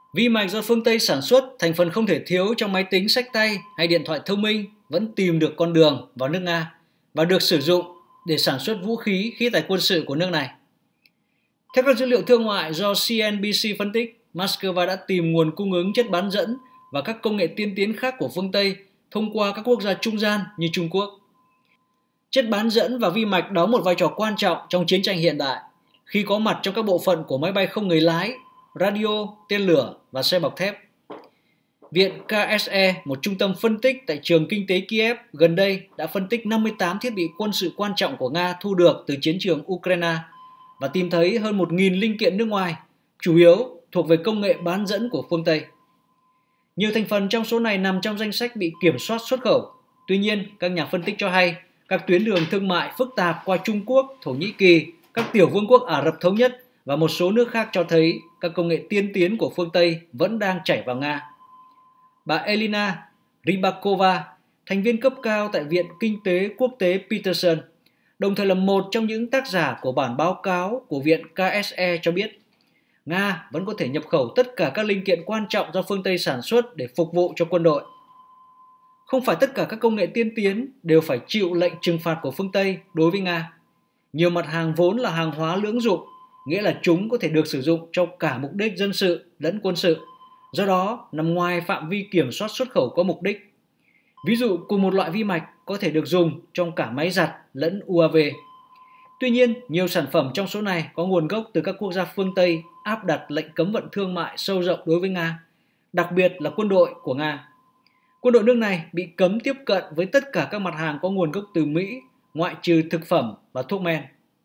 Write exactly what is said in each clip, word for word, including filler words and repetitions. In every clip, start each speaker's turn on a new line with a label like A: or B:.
A: Vi mạch do phương Tây sản xuất, thành phần không thể thiếu trong máy tính xách tay hay điện thoại thông minh vẫn tìm được con đường vào nước Nga và được sử dụng để sản xuất vũ khí, khí tài quân sự của nước này. Theo các dữ liệu thương mại do xê en bê xê phân tích, Moscow đã tìm nguồn cung ứng chất bán dẫn và các công nghệ tiên tiến khác của phương Tây thông qua các quốc gia trung gian như Trung Quốc. Chất bán dẫn và vi mạch đóng một vai trò quan trọng trong chiến tranh hiện đại khi có mặt trong các bộ phận của máy bay không người lái, radio, tên lửa và xe bọc thép. Viện ca ét e, một trung tâm phân tích tại trường kinh tế Kiev gần đây đã phân tích năm mươi tám thiết bị quân sự quan trọng của Nga thu được từ chiến trường Ukraine và tìm thấy hơn một nghìn linh kiện nước ngoài, chủ yếu thuộc về công nghệ bán dẫn của phương Tây. Nhiều thành phần trong số này nằm trong danh sách bị kiểm soát xuất khẩu. Tuy nhiên, các nhà phân tích cho hay các tuyến đường thương mại phức tạp qua Trung Quốc, Thổ Nhĩ Kỳ, các tiểu vương quốc Ả Rập Thống Nhất và một số nước khác cho thấy các công nghệ tiên tiến của phương Tây vẫn đang chảy vào Nga. Bà Elina Rybakova, thành viên cấp cao tại Viện Kinh tế Quốc tế Peterson, đồng thời là một trong những tác giả của bản báo cáo của Viện ca ét e cho biết, Nga vẫn có thể nhập khẩu tất cả các linh kiện quan trọng do phương Tây sản xuất để phục vụ cho quân đội. Không phải tất cả các công nghệ tiên tiến đều phải chịu lệnh trừng phạt của phương Tây đối với Nga. Nhiều mặt hàng vốn là hàng hóa lưỡng dụng, nghĩa là chúng có thể được sử dụng cho cả mục đích dân sự lẫn quân sự, do đó nằm ngoài phạm vi kiểm soát xuất khẩu có mục đích. Ví dụ, cùng một loại vi mạch có thể được dùng trong cả máy giặt lẫn u a vê. Tuy nhiên, nhiều sản phẩm trong số này có nguồn gốc từ các quốc gia phương Tây áp đặt lệnh cấm vận thương mại sâu rộng đối với Nga, đặc biệt là quân đội của Nga. Quân đội nước này bị cấm tiếp cận với tất cả các mặt hàng có nguồn gốc từ Mỹ, ngoại trừ thực phẩm và thuốc men.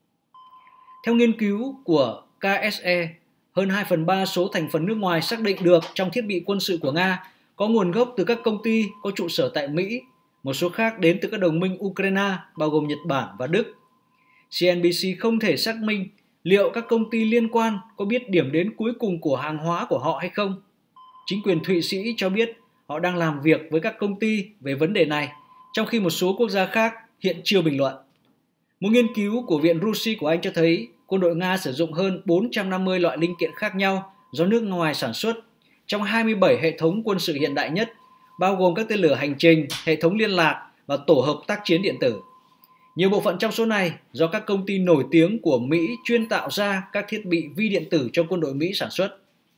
A: Theo nghiên cứu của ca ét e, hơn hai phần ba số thành phần nước ngoài xác định được trong thiết bị quân sự của Nga có nguồn gốc từ các công ty có trụ sở tại Mỹ, một số khác đến từ các đồng minh Ukraine bao gồm Nhật Bản và Đức. xê en bê xê không thể xác minh liệu các công ty liên quan có biết điểm đến cuối cùng của hàng hóa của họ hay không. Chính quyền Thụy Sĩ cho biết họ đang làm việc với các công ty về vấn đề này, trong khi một số quốc gia khác hiện chưa bình luận. Một nghiên cứu của Viện Russia của Anh cho thấy quân đội Nga sử dụng hơn bốn trăm năm mươi loại linh kiện khác nhau do nước ngoài sản xuất trong hai mươi bảy hệ thống quân sự hiện đại nhất, bao gồm các tên lửa hành trình, hệ thống liên lạc và tổ hợp tác chiến điện tử. Nhiều bộ phận trong số này do các công ty nổi tiếng của Mỹ chuyên tạo ra các thiết bị vi điện tử cho quân đội Mỹ sản xuất.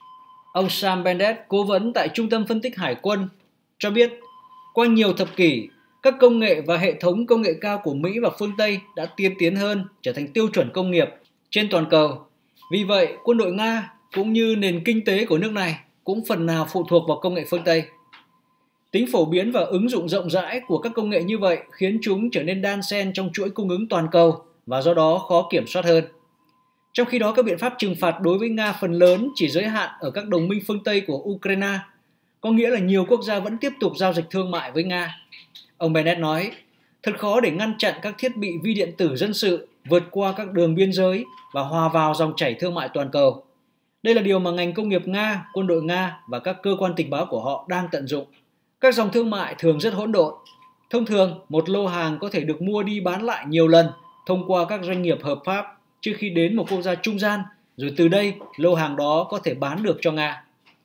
A: Ông Sam Bennett, cố vấn tại Trung tâm Phân tích Hải quân, cho biết qua nhiều thập kỷ, các công nghệ và hệ thống công nghệ cao của Mỹ và phương Tây đã tiên tiến hơn, trở thành tiêu chuẩn công nghiệp trên toàn cầu. Vì vậy, quân đội Nga cũng như nền kinh tế của nước này cũng phần nào phụ thuộc vào công nghệ phương Tây. Tính phổ biến và ứng dụng rộng rãi của các công nghệ như vậy khiến chúng trở nên đan xen trong chuỗi cung ứng toàn cầu và do đó khó kiểm soát hơn. Trong khi đó, các biện pháp trừng phạt đối với Nga phần lớn chỉ giới hạn ở các đồng minh phương Tây của Ukraine, có nghĩa là nhiều quốc gia vẫn tiếp tục giao dịch thương mại với Nga. Ông Bennett nói, thật khó để ngăn chặn các thiết bị vi điện tử dân sự vượt qua các đường biên giới và hòa vào dòng chảy thương mại toàn cầu. Đây là điều mà ngành công nghiệp Nga, quân đội Nga và các cơ quan tình báo của họ đang tận dụng. Các dòng thương mại thường rất hỗn độn. Thông thường, một lô hàng có thể được mua đi bán lại nhiều lần thông qua các doanh nghiệp hợp pháp trước khi đến một quốc gia trung gian, rồi từ đây lô hàng đó có thể bán được cho Nga.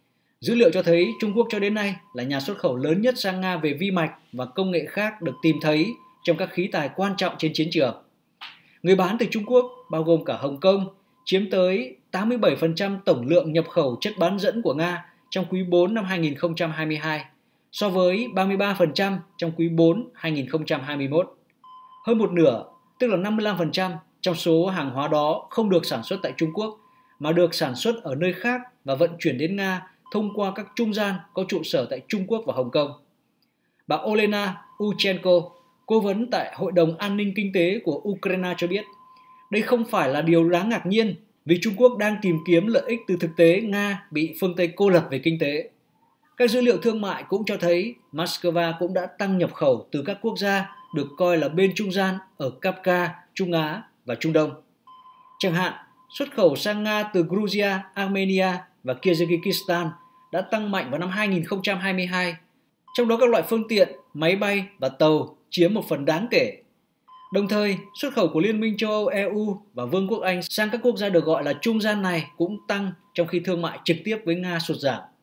A: Dữ liệu cho thấy Trung Quốc cho đến nay là nhà xuất khẩu lớn nhất sang Nga về vi mạch và công nghệ khác được tìm thấy trong các khí tài quan trọng trên chiến trường. Người bán từ Trung Quốc, bao gồm cả Hồng Kông, chiếm tới tám mươi bảy phần trăm tổng lượng nhập khẩu chất bán dẫn của Nga trong quý bốn năm hai nghìn không trăm hai mươi hai, so với ba mươi ba phần trăm trong quý bốn hai nghìn không trăm hai mươi mốt. Hơn một nửa, tức là năm mươi lăm phần trăm trong số hàng hóa đó không được sản xuất tại Trung Quốc, mà được sản xuất ở nơi khác và vận chuyển đến Nga thông qua các trung gian có trụ sở tại Trung Quốc và Hồng Kông. Bà Olena Uchenko, cố vấn tại Hội đồng An ninh Kinh tế của Ukraine cho biết, đây không phải là điều đáng ngạc nhiên vì Trung Quốc đang tìm kiếm lợi ích từ thực tế Nga bị phương Tây cô lập về kinh tế. Các dữ liệu thương mại cũng cho thấy Moscow cũng đã tăng nhập khẩu từ các quốc gia được coi là bên trung gian ở Caucasus, Trung Á và Trung Đông. Chẳng hạn, xuất khẩu sang Nga từ Georgia, Armenia và Kyrgyzstan đã tăng mạnh vào năm hai nghìn không trăm hai mươi hai, trong đó các loại phương tiện, máy bay và tàu chiếm một phần đáng kể. Đồng thời, xuất khẩu của Liên minh châu Âu e u và Vương quốc Anh sang các quốc gia được gọi là trung gian này cũng tăng trong khi thương mại trực tiếp với Nga sụt giảm.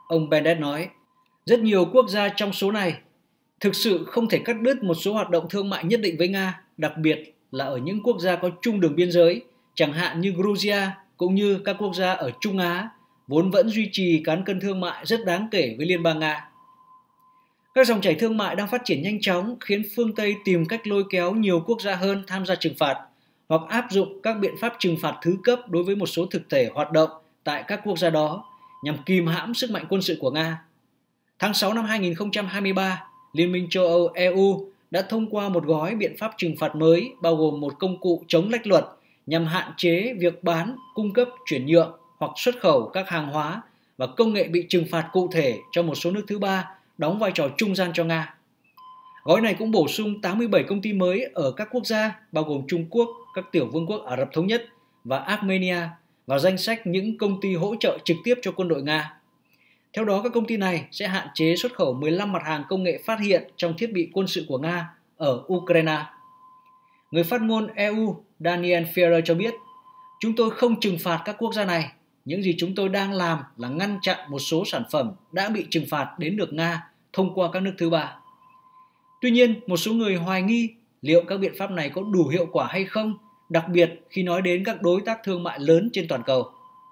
A: Ông Bennett nói, rất nhiều quốc gia trong số này thực sự không thể cắt đứt một số hoạt động thương mại nhất định với Nga, đặc biệt là ở những quốc gia có chung đường biên giới, chẳng hạn như Georgia cũng như các quốc gia ở Trung Á, vốn vẫn duy trì cán cân thương mại rất đáng kể với Liên bang Nga. Các dòng chảy thương mại đang phát triển nhanh chóng khiến phương Tây tìm cách lôi kéo nhiều quốc gia hơn tham gia trừng phạt hoặc áp dụng các biện pháp trừng phạt thứ cấp đối với một số thực thể hoạt động tại các quốc gia đó nhằm kìm hãm sức mạnh quân sự của Nga. Tháng sáu năm hai nghìn không trăm hai mươi ba, Liên minh châu Âu E U đã thông qua một gói biện pháp trừng phạt mới bao gồm một công cụ chống lách luật nhằm hạn chế việc bán, cung cấp, chuyển nhượng hoặc xuất khẩu các hàng hóa và công nghệ bị trừng phạt cụ thể cho một số nước thứ ba đóng vai trò trung gian cho Nga. Gói này cũng bổ sung tám mươi bảy công ty mới ở các quốc gia bao gồm Trung Quốc, các tiểu vương quốc Ả Rập Thống Nhất và Armenia vào danh sách những công ty hỗ trợ trực tiếp cho quân đội Nga. Theo đó, các công ty này sẽ hạn chế xuất khẩu mười lăm mặt hàng công nghệ phát hiện trong thiết bị quân sự của Nga ở Ukraine. Người phát ngôn E U Daniel Ferrer cho biết, chúng tôi không trừng phạt các quốc gia này. Những gì chúng tôi đang làm là ngăn chặn một số sản phẩm đã bị trừng phạt đến được Nga thông qua các nước thứ ba. Tuy nhiên, một số người hoài nghi liệu các biện pháp này có đủ hiệu quả hay không, đặc biệt khi nói đến các đối tác thương mại lớn trên toàn cầu.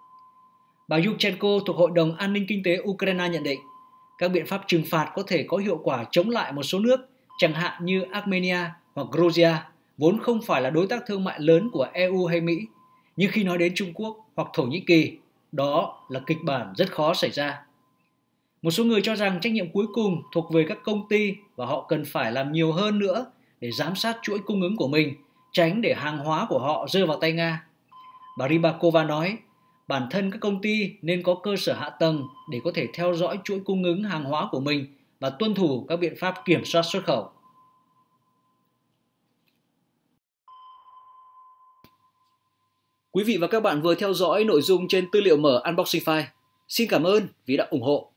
A: Bà Yushchenko thuộc Hội đồng An ninh Kinh tế Ukraine nhận định, các biện pháp trừng phạt có thể có hiệu quả chống lại một số nước, chẳng hạn như Armenia hoặc Georgia, vốn không phải là đối tác thương mại lớn của E U hay Mỹ. Nhưng khi nói đến Trung Quốc hoặc Thổ Nhĩ Kỳ, đó là kịch bản rất khó xảy ra. Một số người cho rằng trách nhiệm cuối cùng thuộc về các công ty và họ cần phải làm nhiều hơn nữa để giám sát chuỗi cung ứng của mình, tránh để hàng hóa của họ rơi vào tay Nga. Bà Rybakova nói, bản thân các công ty nên có cơ sở hạ tầng để có thể theo dõi chuỗi cung ứng hàng hóa của mình và tuân thủ các biện pháp kiểm soát xuất khẩu. Quý vị và các bạn vừa theo dõi nội dung trên Tư liệu mở Unboxing File. Xin cảm ơn vì đã ủng hộ.